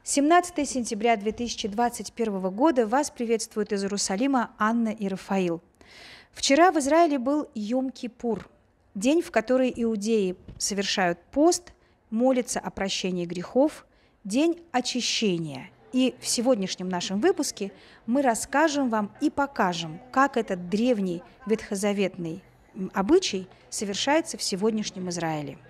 17 сентября 2021 года вас приветствуют из Иерусалима Анна и Рафаил. Вчера в Израиле был Йом-Кипур, день, в который иудеи совершают пост, молятся о прощении грехов, день очищения. И в сегодняшнем нашем выпуске мы расскажем вам и покажем, как этот древний ветхозаветный обычай совершается в сегодняшнем Израиле.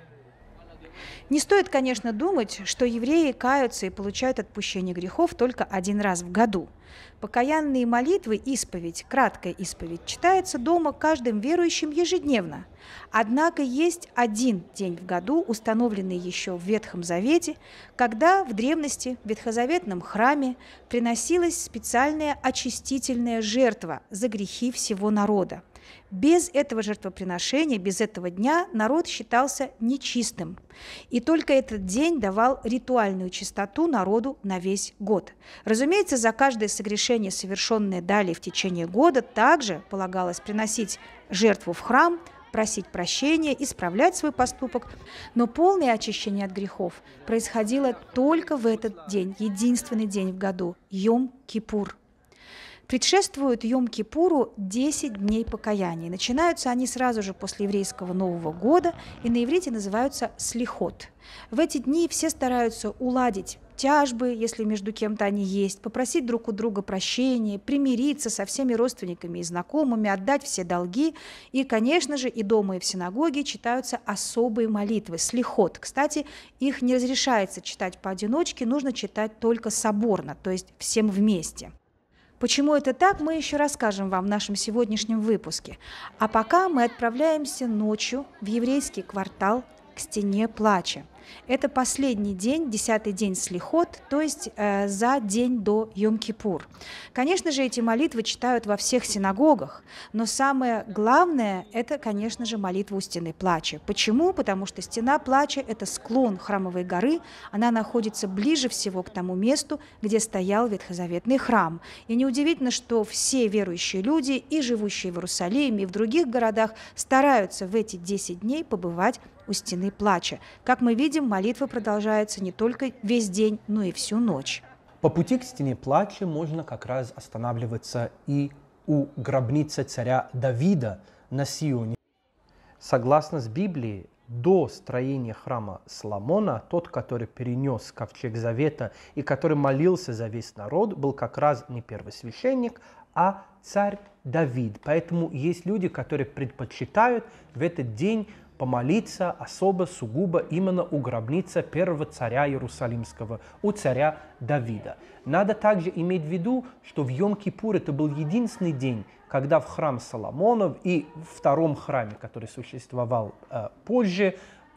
Не стоит, конечно, думать, что евреи каются и получают отпущение грехов только один раз в году. Покаянные молитвы, исповедь, краткая исповедь, читается дома каждым верующим ежедневно. Однако есть один день в году, установленный еще в Ветхом Завете, когда в древности в ветхозаветном храме приносилась специальная очистительная жертва за грехи всего народа. Без этого жертвоприношения, без этого дня народ считался нечистым. И только этот день давал ритуальную чистоту народу на весь год. Разумеется, за каждое согрешение, совершенное далее в течение года, также полагалось приносить жертву в храм, просить прощения, исправлять свой поступок. Но полное очищение от грехов происходило только в этот день, единственный день в году – Йом-Кипур. Предшествуют Йом-Кипуру 10 дней покаяния. Начинаются они сразу же после еврейского Нового года и на иврите называются слихот. В эти дни все стараются уладить тяжбы, если между кем-то они есть, попросить друг у друга прощения, примириться со всеми родственниками и знакомыми, отдать все долги. И, конечно же, и дома, и в синагоге читаются особые молитвы, слихот. Кстати, их не разрешается читать поодиночке, нужно читать только соборно, то есть всем вместе. Почему это так, мы еще расскажем вам в нашем сегодняшнем выпуске. А пока мы отправляемся ночью в еврейский квартал к стене плача. Это последний день, 10-й день слихот, то есть за день до Йом-Кипур. Конечно же, эти молитвы читают во всех синагогах, но самое главное – это, конечно же, молитва у стены плача. Почему? Потому что стена плача – это склон храмовой горы, она находится ближе всего к тому месту, где стоял ветхозаветный храм. И неудивительно, что все верующие люди, и живущие в Иерусалиме, и в других городах, стараются в эти 10 дней побывать у стены плача. Как мы видим, молитва продолжается не только весь день, но и всю ночь. По пути к стене плача можно как раз останавливаться и у гробницы царя Давида на Сионе. Согласно с Библией, до строения храма Соломона, тот, который перенес ковчег завета и который молился за весь народ, был как раз не первосвященник, а царь Давид. Поэтому есть люди, которые предпочитают в этот день помолиться особо, сугубо именно у гробницы первого царя Иерусалимского, у царя Давида. Надо также иметь в виду, что в Йом-Кипур это был единственный день, когда в храм Соломонов и в втором храме, который существовал позже,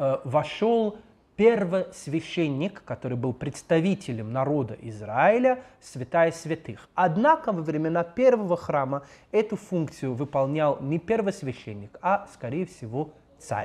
вошел первосвященник, который был представителем народа Израиля, святая святых. Однако во времена первого храма эту функцию выполнял не первосвященник, а, скорее всего, царь.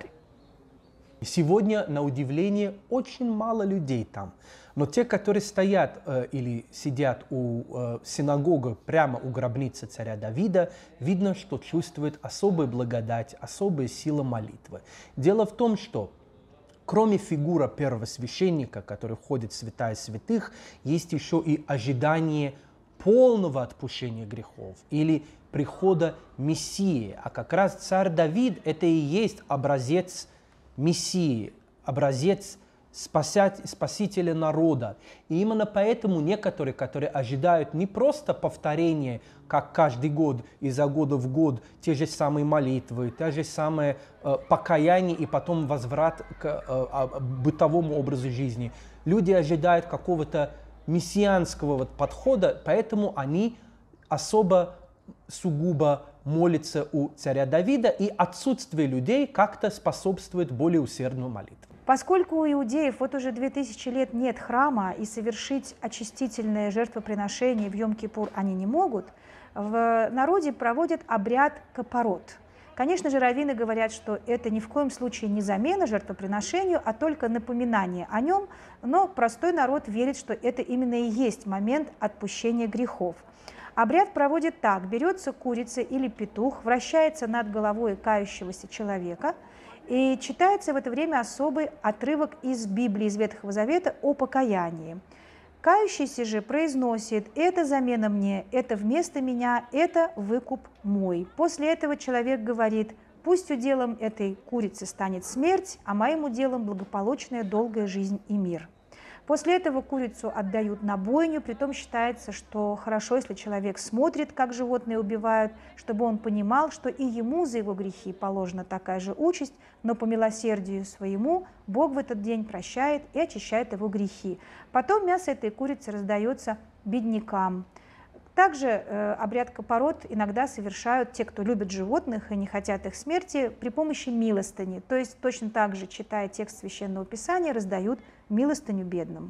Сегодня, на удивление, очень мало людей там. Но те, которые стоят или сидят у синагоги прямо у гробницы царя Давида, видно, что чувствуют особую благодать, особую силу молитвы. Дело в том, что кроме фигуры первосвященника, который входит в святая святых, есть еще и ожидание полного отпущения грехов или прихода Мессии. А как раз царь Давид – это и есть образец Мессии, образец спасителя народа. И именно поэтому некоторые, которые ожидают не просто повторение, как каждый год, изо года в год, те же самые молитвы, те же самые покаяние и потом возврат к бытовому образу жизни. Люди ожидают какого-то мессианского подхода, поэтому они особо сугубо молятся у царя Давида, и отсутствие людей как-то способствует более усердной молитве. Поскольку у иудеев вот уже 2000 лет нет храма, и совершить очистительное жертвоприношение в Йом-Кипур они не могут, в народе проводят обряд капорот. Конечно же, раввины говорят, что это ни в коем случае не замена жертвоприношению, а только напоминание о нем, но простой народ верит, что это именно и есть момент отпущения грехов. Обряд проводит так: берется курица или петух, вращается над головой кающегося человека, и читается в это время особый отрывок из Библии, из Ветхого Завета о покаянии. Кающийся же произносит: «Это замена мне, это вместо меня, это выкуп мой». После этого человек говорит: «Пусть уделом этой курицы станет смерть, а моим уделом благополучная долгая жизнь и мир». После этого курицу отдают на бойню, притом считается, что хорошо, если человек смотрит, как животные убивают, чтобы он понимал, что и ему за его грехи положена такая же участь, но по милосердию своему Бог в этот день прощает и очищает его грехи. Потом мясо этой курицы раздается беднякам. Также обряд капорот иногда совершают те, кто любит животных и не хотят их смерти, при помощи милостыни. То есть точно так же, читая текст Священного Писания, раздают милостыню бедным.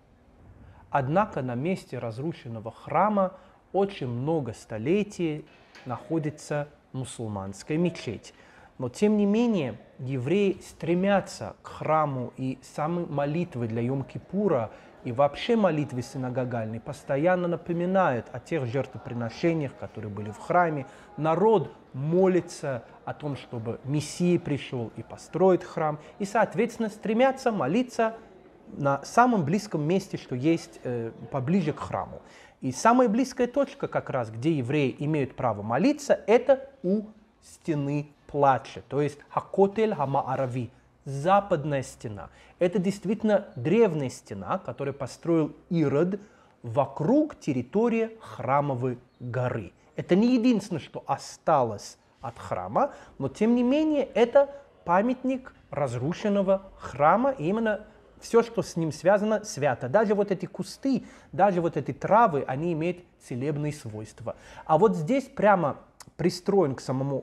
Однако на месте разрушенного храма очень много столетий находится мусульманская мечеть. Но тем не менее евреи стремятся к храму, и самой молитвы для Йом-Кипура и вообще молитвы синагогальной постоянно напоминают о тех жертвоприношениях, которые были в храме. Народ молится о том, чтобы Мессия пришел и построит храм, и, соответственно, стремятся молиться на самом близком месте, что есть поближе к храму. И самая близкая точка, как раз, где евреи имеют право молиться, это у стены плача, то есть Хакотель Хамаарави, западная стена. Это действительно древняя стена, которую построил Ирод вокруг территории Храмовой горы. Это не единственное, что осталось от храма, но тем не менее это памятник разрушенного храма, и именно все, что с ним связано, свято. Даже вот эти кусты, даже вот эти травы, они имеют целебные свойства. А вот здесь прямо пристроен к самому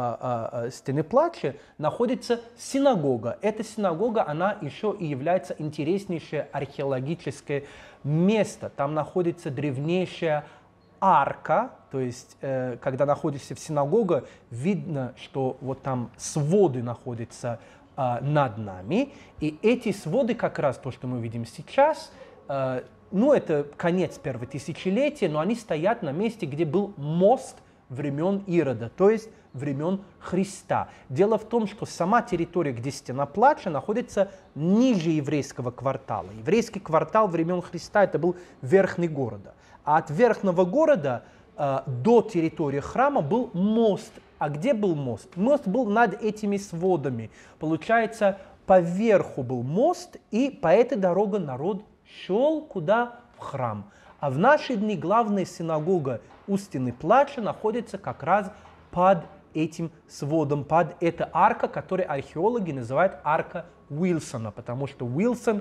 стене плача находится синагога. Эта синагога, она еще и является интереснейшее археологическое место. Там находится древнейшая арка, то есть, когда находишься в синагоге, видно, что вот там своды находятся над нами, и эти своды, как раз то, что мы видим сейчас, ну, это конец первого тысячелетия, но они стоят на месте, где был мост времен Ирода, то есть времен Христа. Дело в том, что сама территория, где стена плача, находится ниже еврейского квартала. Еврейский квартал времен Христа — это был верхний города. А от верхнего города до территории храма был мост. А где был мост? Мост был над этими сводами. Получается, поверху был мост, и по этой дороге народ шел куда? В храм. А в наши дни главная синагога у стены плача находится как раз под этим сводом, под этой аркой, которую археологи называют арка Уилсона, потому что Уилсон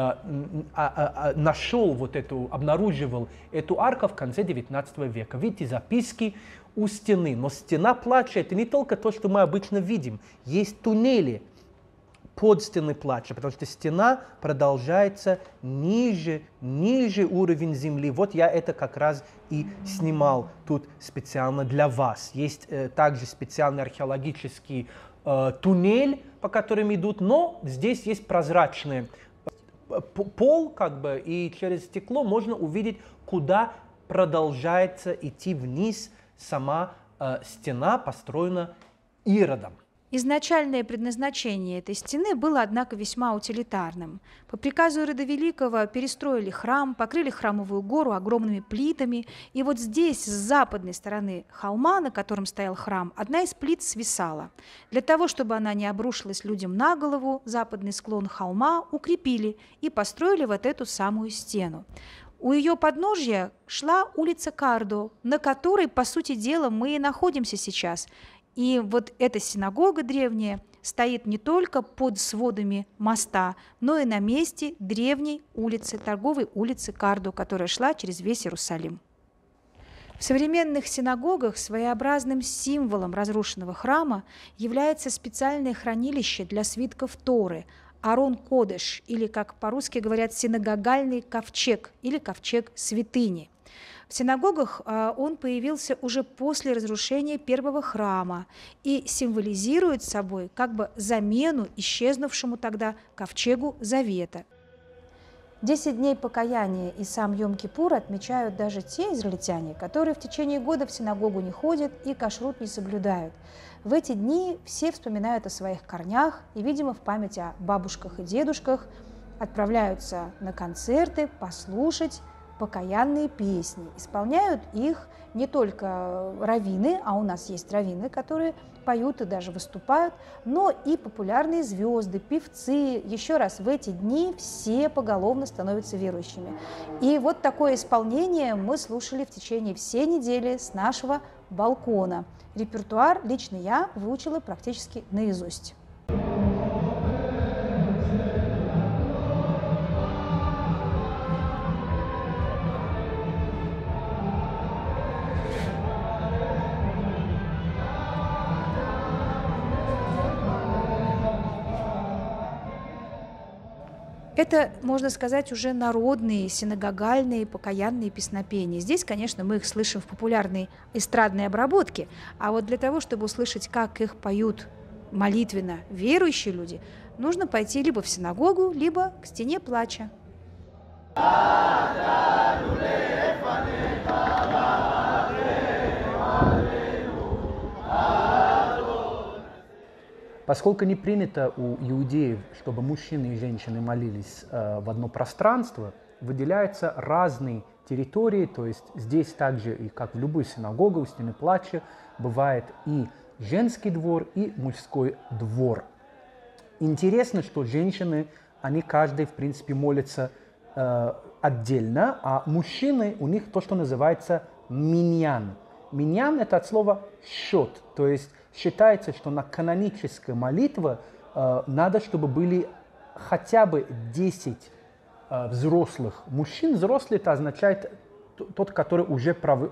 обнаруживал эту арку в конце 19 века. Видите, записки у стены. Но стена плача — это не только то, что мы обычно видим. Есть туннели под стеной плача, потому что стена продолжается ниже уровня земли. Вот я это как раз и снимал тут специально для вас. Есть также специальный археологический туннель, по которым идут, но здесь есть прозрачный пол, как бы, и через стекло можно увидеть, куда продолжается идти вниз сама стена, построена Иродом. Изначальное предназначение этой стены было, однако, весьма утилитарным. По приказу Ирода Великого перестроили храм, покрыли храмовую гору огромными плитами, и вот здесь, с западной стороны холма, на котором стоял храм, одна из плит свисала. Для того, чтобы она не обрушилась людям на голову, западный склон холма укрепили и построили вот эту самую стену. У ее подножья шла улица Кардо, на которой, по сути дела, мы и находимся сейчас. И вот эта синагога древняя стоит не только под сводами моста, но и на месте древней улицы, торговой улицы Кардо, которая шла через весь Иерусалим. В современных синагогах своеобразным символом разрушенного храма является специальное хранилище для свитков Торы – Арон Кодеш, или, как по-русски говорят, синагогальный ковчег или ковчег святыни. В синагогах он появился уже после разрушения первого храма и символизирует собой как бы замену исчезнувшему тогда ковчегу Завета. 10 дней покаяния и сам Йом-Кипур отмечают даже те израильтяне, которые в течение года в синагогу не ходят и кашрут не соблюдают. В эти дни все вспоминают о своих корнях и, видимо, в память о бабушках и дедушках отправляются на концерты послушать покаянные песни. Исполняют их не только раввины, а у нас есть раввины, которые поют и даже выступают, но и популярные звезды, певцы. Еще раз, в эти дни все поголовно становятся верующими. И вот такое исполнение мы слушали в течение всей недели с нашего балкона. Репертуар лично я выучила практически наизусть. Это, можно сказать, уже народные, синагогальные, покаянные песнопения. Здесь, конечно, мы их слышим в популярной эстрадной обработке, а вот для того, чтобы услышать, как их поют молитвенно верующие люди, нужно пойти либо в синагогу, либо к стене плача. Поскольку не принято у иудеев, чтобы мужчины и женщины молились в одно пространство, выделяются разные территории, то есть здесь также, и как в любой синагоге, у стены плача, бывает и женский двор, и мужской двор. Интересно, что женщины, они каждый, в принципе, молятся отдельно, а мужчины, у них то, что называется миньян. Миньян – это от слова счет, то есть считается, что на каноническую молитву надо, чтобы были хотя бы 10 взрослых мужчин. Взрослый – это означает тот, который уже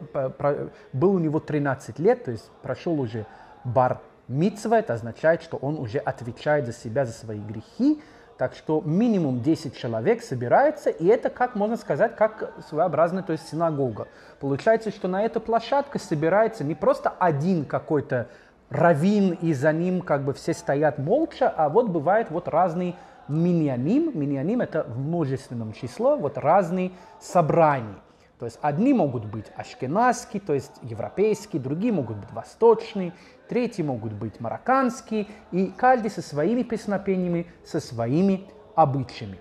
был у него 13 лет, то есть прошел уже бар мицва, это означает, что он уже отвечает за себя, за свои грехи. Так что минимум 10 человек собирается, и это, как можно сказать, как своеобразная, то есть синагога. Получается, что на эту площадку собирается не просто один какой-то раввин, и за ним как бы все стоят молча, а вот бывает вот разные миньяним. Миньяним – это в множественном числе, вот разные собрания. То есть одни могут быть ашкеназские, то есть европейские, другие могут быть восточные, третьи могут быть марокканские, и каждый со своими песнопениями, со своими обычаями.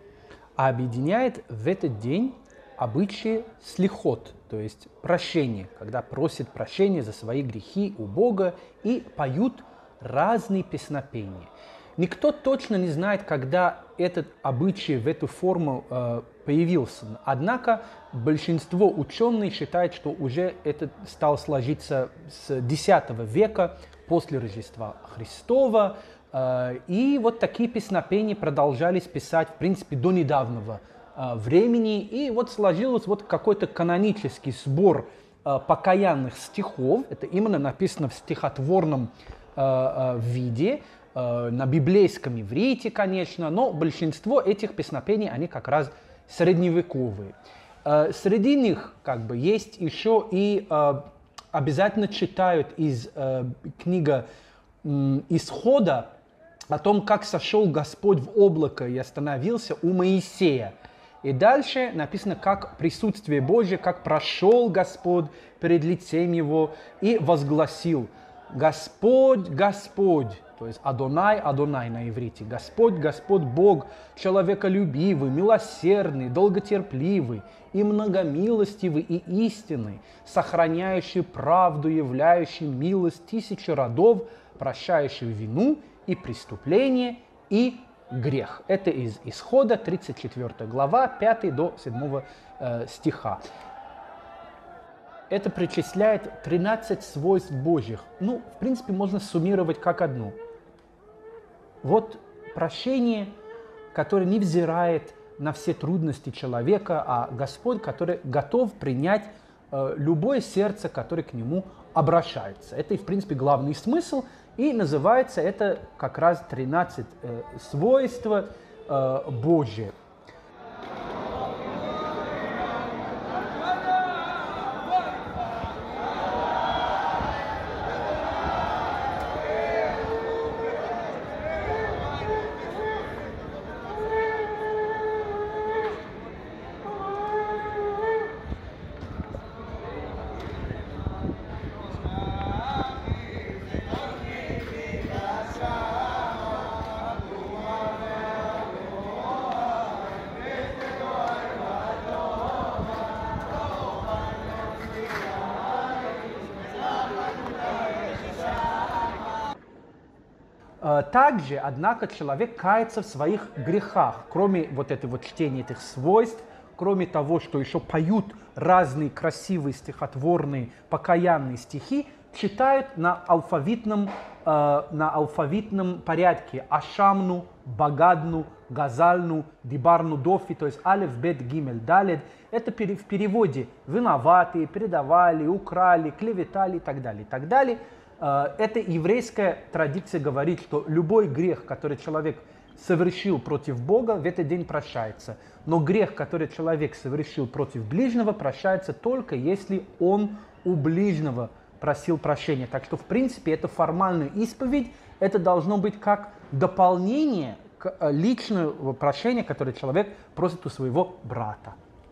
А объединяет в этот день обычаи слихот, то есть прощение, когда просят прощения за свои грехи у Бога и поют разные песнопения. Никто точно не знает, когда этот обычай в эту форму появился. Однако большинство ученых считает, что уже это стало сложиться с X века после Рождества Христова. И вот такие песнопения продолжались писать, в принципе, до недавнего времени. И вот сложился вот какой-то канонический сбор покаянных стихов. Это именно написано в стихотворном виде, на библейском иврите, конечно, но большинство этих песнопений, они как раз средневековые. Среди них как бы есть еще и обязательно читают из книги Исхода о том, как сошел Господь в облако и остановился у Моисея. И дальше написано, как присутствие Божье, как прошел Господь перед лицем его и возгласил: «Господь, Господь». То есть Адонай, Адонай на иврите. Господь, Господь Бог, человеколюбивый, милосердный, долготерпливый и многомилостивый и истинный, сохраняющий правду, являющий милость тысячи родов, прощающий вину и преступление и грех. Это из Исхода, 34 глава, 5 до 7 стиха. Это причисляет 13 свойств Божьих. Ну, в принципе, можно суммировать как одно. Вот прощение, которое не взирает на все трудности человека, а Господь, который готов принять любое сердце, которое к Нему обращается. Это, в принципе, главный смысл, и называется это как раз 13 свойств Божьих. Также, однако, человек кается в своих грехах, кроме вот этого вот чтения этих свойств, кроме того, что еще поют разные красивые стихотворные покаянные стихи, читают на алфавитном порядке Ашамну, Багадну, Газальну, Дибарну, Дофи, то есть Алеф, Бет, Гимель, Далед. Это в переводе виноватые, предавали, украли, клеветали и так далее, и так далее. Эта еврейская традиция говорит, что любой грех, который человек совершил против Бога, в этот день прощается. Но грех, который человек совершил против ближнего, прощается только если он у ближнего просил прощения. Так что, в принципе, это формальная исповедь, это должно быть как дополнение к личному прощению, которое человек просит у своего брата.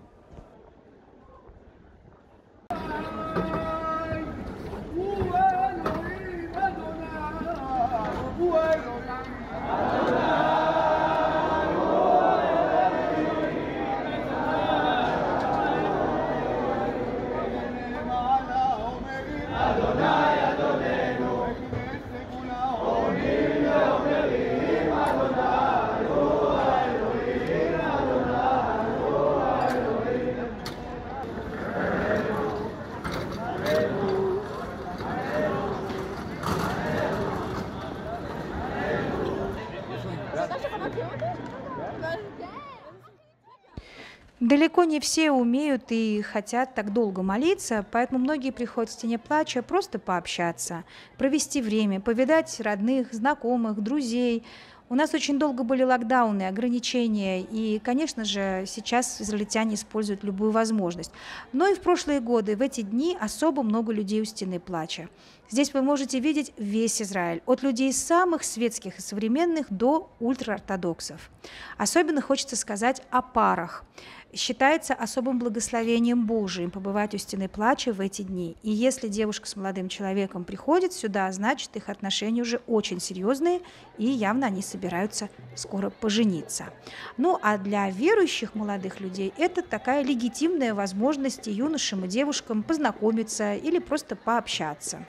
Далеко не все умеют и хотят так долго молиться, поэтому многие приходят в стене плача просто пообщаться, провести время, повидать родных, знакомых, друзей. У нас очень долго были локдауны, ограничения, и, конечно же, сейчас израильтяне используют любую возможность. Но и в прошлые годы, в эти дни, особо много людей у стены плача. Здесь вы можете видеть весь Израиль, от людей самых светских и современных до ультраортодоксов. Особенно хочется сказать о парах. Считается особым благословением Божиим побывать у стены плача в эти дни. И если девушка с молодым человеком приходит сюда, значит, их отношения уже очень серьезные, и явно они собираются скоро пожениться. Ну, а для верующих молодых людей это такая легитимная возможность и юношам, и девушкам познакомиться или просто пообщаться.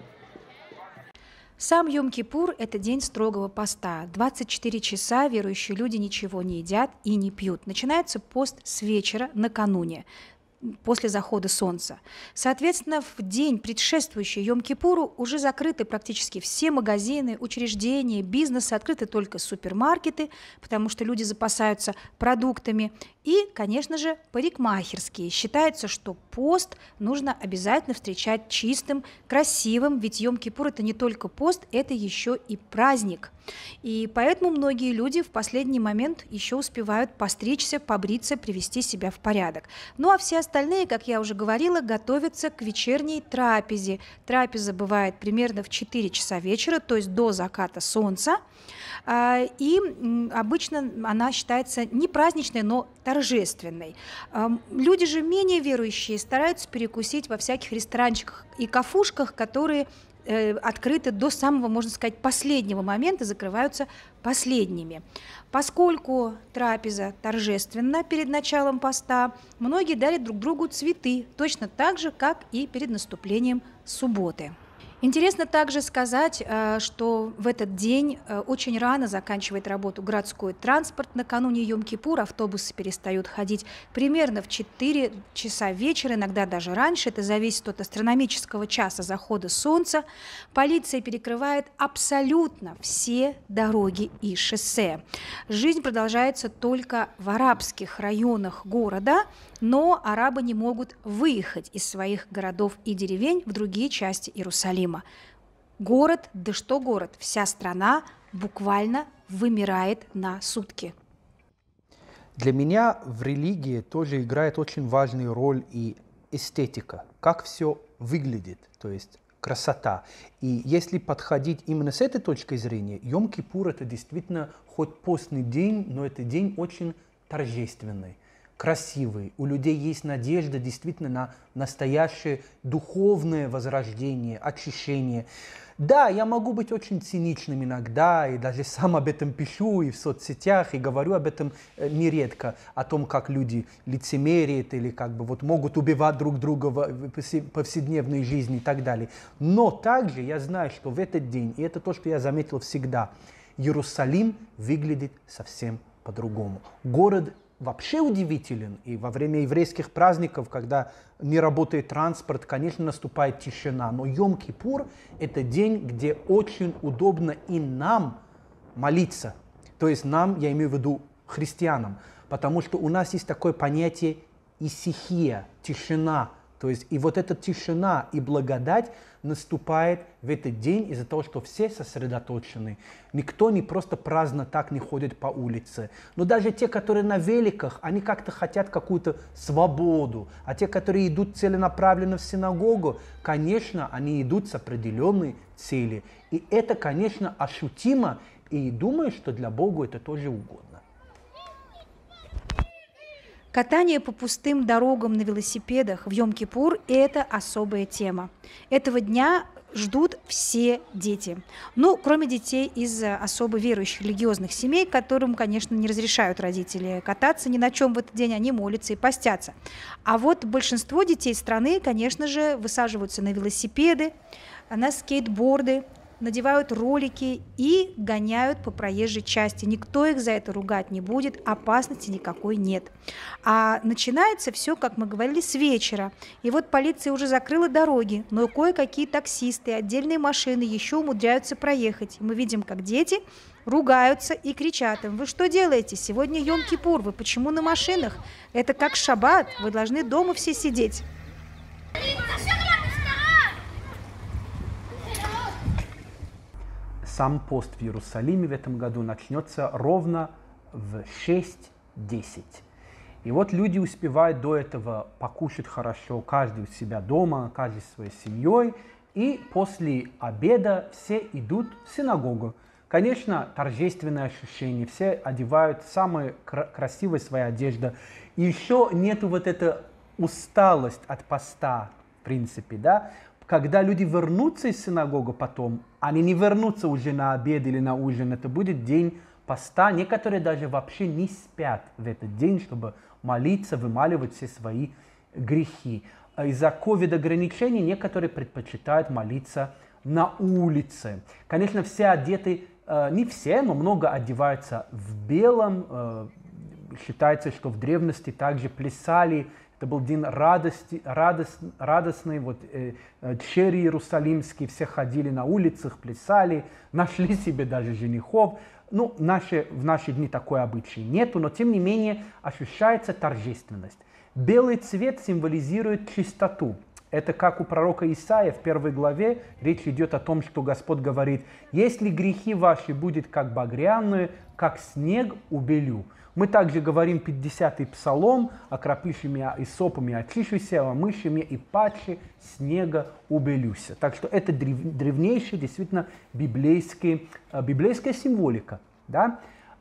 Сам Йом-Кипур – это день строгого поста. 24 часа верующие люди ничего не едят и не пьют. Начинается пост с вечера накануне, после захода солнца. Соответственно, в день, предшествующий Йом-Кипуру, уже закрыты практически все магазины, учреждения, бизнесы, открыты только супермаркеты, потому что люди запасаются продуктами. И, конечно же, парикмахерские. Считается, что пост нужно обязательно встречать чистым, красивым, ведь Йом-Кипур – это не только пост, это еще и праздник. И поэтому многие люди в последний момент еще успевают постричься, побриться, привести себя в порядок. Ну а все остальные, как я уже говорила, готовятся к вечерней трапезе. Трапеза бывает примерно в 4 часа вечера, то есть до заката солнца. И обычно она считается не праздничной, но торжественной. Люди же менее верующие стараются перекусить во всяких ресторанчиках и кафушках, которые открыты до самого, можно сказать, последнего момента, закрываются последними. Поскольку трапеза торжественна перед началом поста, многие дарят друг другу цветы, точно так же, как и перед наступлением субботы. Интересно также сказать, что в этот день очень рано заканчивает работу городской транспорт. Накануне Йом-Кипура автобусы перестают ходить примерно в 4 часа вечера, иногда даже раньше. Это зависит от астрономического часа захода солнца. Полиция перекрывает абсолютно все дороги и шоссе. Жизнь продолжается только в арабских районах города, но арабы не могут выехать из своих городов и деревень в другие части Иерусалима. Город, да что город, вся страна буквально вымирает на сутки. Для меня в религии тоже играет очень важную роль и эстетика, как все выглядит, то есть красота. И если подходить именно с этой точки зрения, Йом-Кипур – это действительно хоть постный день, но это день очень торжественный. красивый, у людей есть надежда действительно на настоящее духовное возрождение, очищение. Да, я могу быть очень циничным иногда, и даже сам об этом пишу и в соцсетях, и говорю об этом нередко, о том, как люди лицемерят или как бы вот могут убивать друг друга в повседневной жизни и так далее. Но также я знаю, что в этот день, и это то, что я заметил всегда, Иерусалим выглядит совсем по-другому. Город вообще удивителен, и во время еврейских праздников, когда не работает транспорт, конечно, наступает тишина, но Йом-Кипур – это день, где очень удобно и нам молиться, то есть нам, я имею в виду христианам, потому что у нас есть такое понятие исихия, тишина, то есть и вот эта тишина и благодать наступает в этот день из-за того, что все сосредоточены. Никто не просто праздно так не ходит по улице. Но даже те, которые на великах, они как-то хотят какую-то свободу. А те, которые идут целенаправленно в синагогу, конечно, они идут с определенной цели. И это, конечно, ощутимо. И думаю, что для Бога это тоже угодно. Катание по пустым дорогам на велосипедах в Йом-Кипур – это особая тема. Этого дня ждут все дети. Ну, кроме детей из особо верующих религиозных семей, которым, конечно, не разрешают родители кататься ни на чем в этот день, они молятся и постятся. А вот большинство детей страны, конечно же, высаживаются на велосипеды, на скейтборды, надевают ролики и гоняют по проезжей части. Никто их за это ругать не будет, опасности никакой нет. А начинается все, как мы говорили, с вечера. И вот полиция уже закрыла дороги, но кое-какие таксисты, отдельные машины еще умудряются проехать. Мы видим, как дети ругаются и кричат им: «Вы что делаете? Сегодня Йом-Кипур, вы почему на машинах? Это как шаббат, вы должны дома все сидеть». Сам пост в Иерусалиме в этом году начнется ровно в 6:10. И вот люди успевают до этого покушать хорошо, каждый у себя дома, каждый со своей семьей. И после обеда все идут в синагогу. Конечно, торжественное ощущение, все одевают самые красивые свои одежды. И еще нету вот эта усталость от поста, в принципе, да. Когда люди вернутся из синагоги потом, они не вернутся уже на обед или на ужин, это будет день поста. Некоторые даже вообще не спят в этот день, чтобы молиться, вымаливать все свои грехи. Из-за ковид-ограничений некоторые предпочитают молиться на улице. Конечно, все одеты, не все, но много одеваются в белом. Считается, что в древности также плясали. Это был день радостный, вот черри иерусалимские, все ходили на улицах, плясали, нашли себе даже женихов. Ну, в наши дни такой обычай нету, но тем не менее ощущается торжественность. Белый цвет символизирует чистоту. Это как у пророка Исаия в 1 главе речь идет о том, что Господь говорит: «Если грехи ваши будут как багряные, как снег убелю». Мы также говорим 50-й псалом: «Окропиши меня исопами, очищуся, омыши меня и паче снега убелюся». Так что это древнейшая, действительно, библейская символика. Да?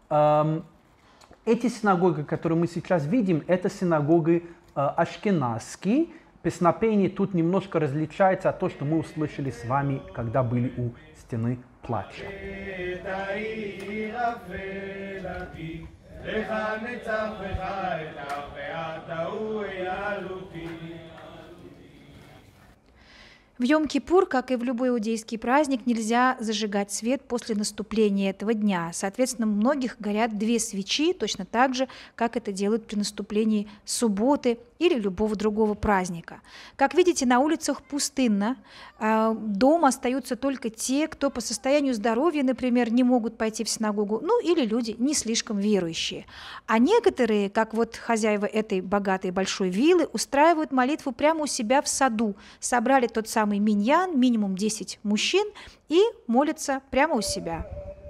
Эти синагоги, которые мы сейчас видим, это синагоги ашкеназские. Песнопение тут немножко различается от того, что мы услышали с вами, когда были у стены плача. В Йом-Кипур, как и в любой иудейский праздник, нельзя зажигать свет после наступления этого дня. Соответственно, у многих горят 2 свечи, точно так же, как это делают при наступлении субботы или любого другого праздника. Как видите, на улицах пустынно. Дома остаются только те, кто по состоянию здоровья, например, не могут пойти в синагогу, ну или люди не слишком верующие. А некоторые, как вот хозяева этой богатой большой виллы, устраивают молитву прямо у себя в саду. Собрали тот самый миньян, минимум 10 мужчин, и молятся прямо у себя.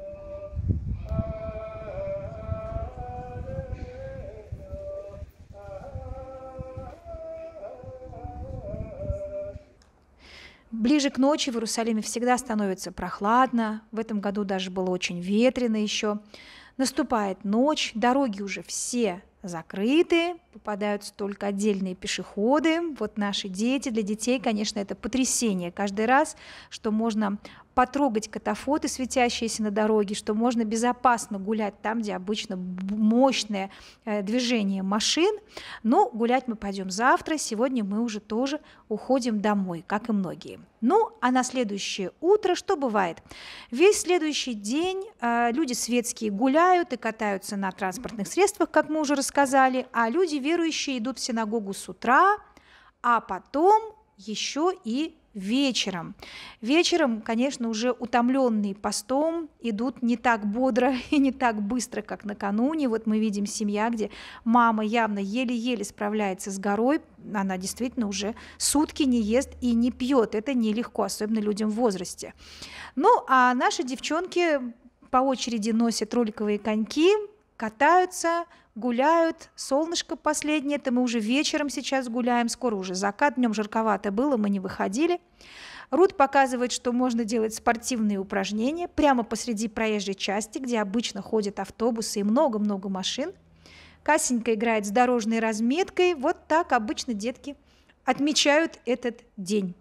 Ближе к ночи в Иерусалиме всегда становится прохладно, в этом году даже было очень ветрено еще. Наступает ночь, дороги уже все закрыты, попадаются только отдельные пешеходы. Вот наши дети, для детей, конечно, это потрясение каждый раз, что можно потрогать катафоты, светящиеся на дороге, что можно безопасно гулять там, где обычно мощное движение машин. Но гулять мы пойдем завтра, сегодня мы уже тоже уходим домой, как и многие. Ну, а на следующее утро что бывает? Весь следующий день люди светские гуляют и катаются на транспортных средствах, как мы уже рассказали, а люди верующие идут в синагогу с утра, а потом еще и вечером. Вечером, конечно, уже утомленные постом идут не так бодро и не так быстро, как накануне. Вот мы видим семья, где мама явно еле-еле справляется с горой. Она действительно уже сутки не ест и не пьет. Это нелегко, особенно людям в возрасте. Ну, а наши девчонки по очереди носят роликовые коньки, катаются, гуляют, солнышко последнее, это мы уже вечером сейчас гуляем, скоро уже закат, днем жарковато было, мы не выходили. Рут показывает, что можно делать спортивные упражнения прямо посреди проезжей части, где обычно ходят автобусы и много-много машин. Касенька играет с дорожной разметкой, вот так обычно детки отмечают этот день.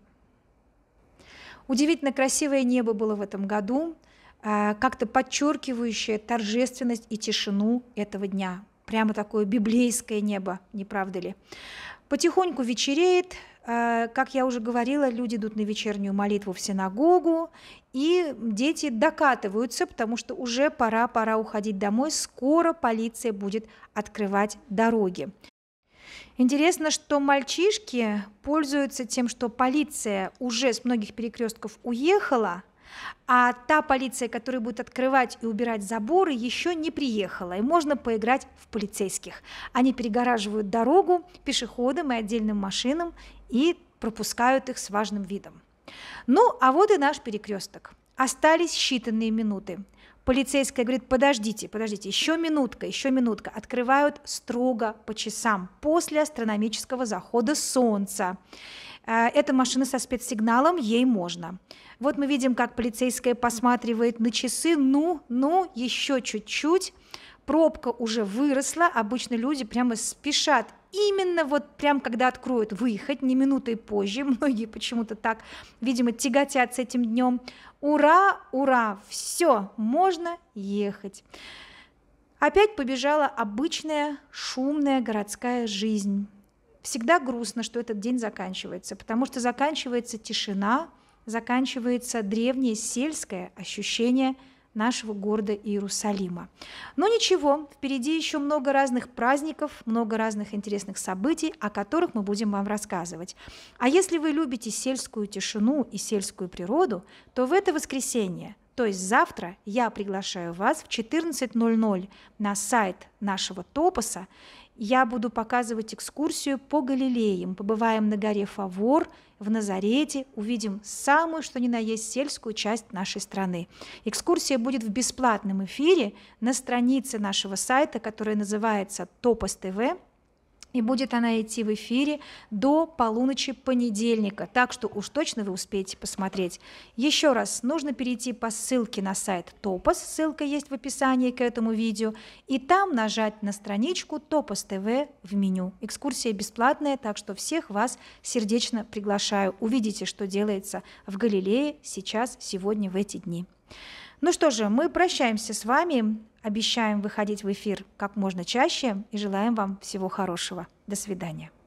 Удивительно красивое небо было в этом году, как-то подчеркивающее торжественность и тишину этого дня. Прямо такое библейское небо, не правда ли? Потихоньку вечереет, как я уже говорила, люди идут на вечернюю молитву в синагогу, и дети докатываются, потому что уже пора уходить домой, скоро полиция будет открывать дороги. Интересно, что мальчишки пользуются тем, что полиция уже с многих перекрестков уехала, а та полиция, которая будет открывать и убирать заборы, еще не приехала, и можно поиграть в полицейских. Они перегораживают дорогу пешеходам и отдельным машинам и пропускают их с важным видом. Ну, а вот и наш перекресток. Остались считанные минуты. Полицейская говорит: подождите, еще минутка. Открывают строго по часам, после астрономического захода солнца. Эта машина со спецсигналом, ей можно. Вот мы видим, как полицейская посматривает на часы, еще чуть-чуть. Пробка уже выросла, обычно люди прямо спешат именно вот прям когда откроют выехать, не минутой позже. Многие почему-то так, видимо, тяготятся этим днем. Ура, ура, все, можно ехать. Опять побежала обычная шумная городская жизнь. Всегда грустно, что этот день заканчивается, потому что заканчивается тишина, заканчивается древнее сельское ощущение нашего города Иерусалима. Но ничего, впереди еще много разных праздников, много разных интересных событий, о которых мы будем вам рассказывать. А если вы любите сельскую тишину и сельскую природу, то в это воскресенье, то есть завтра, я приглашаю вас в 14:00 на сайт нашего Топоса. Я буду показывать экскурсию по Галилее. Мы побываем на горе Фавор, в Назарете, увидим самую, что ни на есть, сельскую часть нашей страны. Экскурсия будет в бесплатном эфире на странице нашего сайта, которая называется Топос ТВ. И будет она идти в эфире до полуночи понедельника, так что уж точно вы успеете посмотреть. Еще раз, нужно перейти по ссылке на сайт Топос, ссылка есть в описании к этому видео, и там нажать на страничку Топос ТВ в меню. Экскурсия бесплатная, так что всех вас сердечно приглашаю. Увидите, что делается в Галилее сейчас, сегодня, в эти дни. Ну что же, мы прощаемся с вами, обещаем выходить в эфир как можно чаще и желаем вам всего хорошего. До свидания.